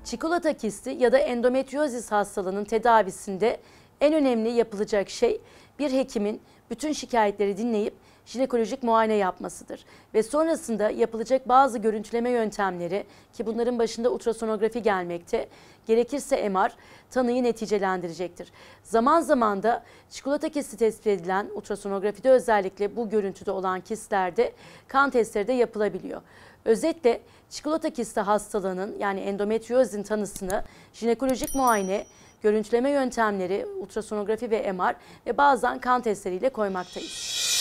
Çikolata kisti ya da endometriozis hastalığının tedavisinde en önemli yapılacak şey bir hekimin bütün şikayetleri dinleyip jinekolojik muayene yapmasıdır. Ve sonrasında yapılacak bazı görüntüleme yöntemleri, ki bunların başında ultrasonografi gelmekte, gerekirse MR, tanıyı neticelendirecektir. Zaman zaman da çikolata kisti tespit edilen, ultrasonografide özellikle bu görüntüde olan kistlerde kan testleri de yapılabiliyor. Özetle çikolata kisti hastalığının yani endometriozin tanısını jinekolojik muayene, görüntüleme yöntemleri, ultrasonografi ve MR ve bazen kan testleriyle koymaktayız.